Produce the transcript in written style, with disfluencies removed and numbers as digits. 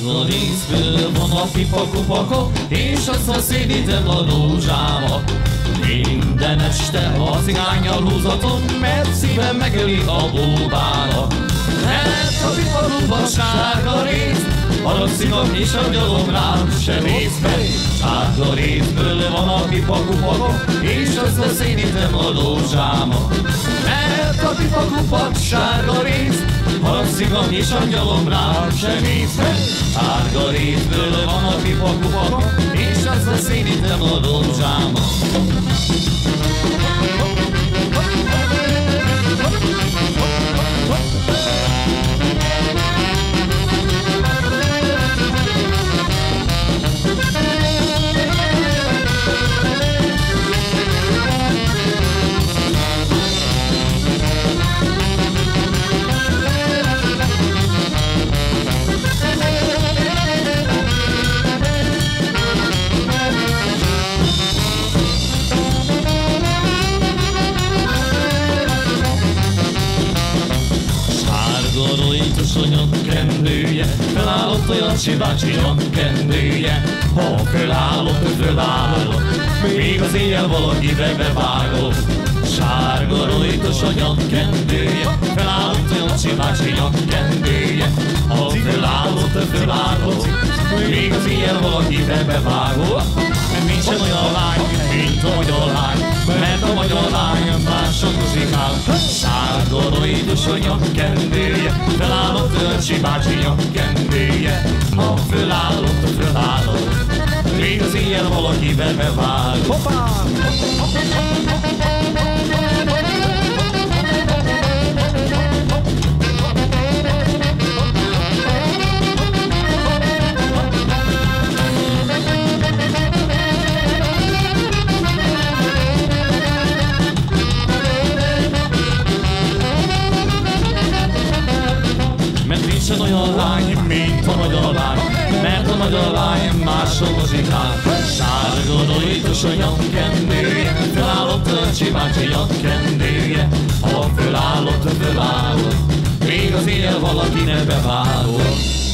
Sárga részből van a pipa-kupaka, és azt szédítem a rózsámat. Minden este a cigányjal húzatom, mert szívem megöli a bóbának. Mert a pipa-kupak sárga rész, haragszik a kis angyalom rám, se néz be. Sárga részből van a pipa-kupaka, és azt szédítem a rózsámat. Mert a pipa-kupak sárga rész, haragszik a kis angyalom rám, se néz be. Sárga részből van a pipa-kupaka, és azt szédítem a rózsámat. Kendője, felállott olyan csibácsinak kendője. Ha fölállott, még az éjjel valakibe bevágott. Sárga rojtos anyag kendője, felállott olyan csibácsinak kendője. Ha fölállott, még az éjjel valakibe bevágott. Nincsen olyan lány, mint a magyar lány, mert a magyar lány máson muzsikál. Sárga rojtos anyag kendője, felállott Örcsi bácsinak kendője. Ha fölállott, még az éjjel valakibe bevág. Hoppá! Nincsen olyan lány, mint a magyar lány, mert a magyar lány máshol muzsikál. Sárga rojtos anyag kendője, felállott Örcsi bácsinak kendője. Ha fölállott, még az éjjel valaki ne bevállott.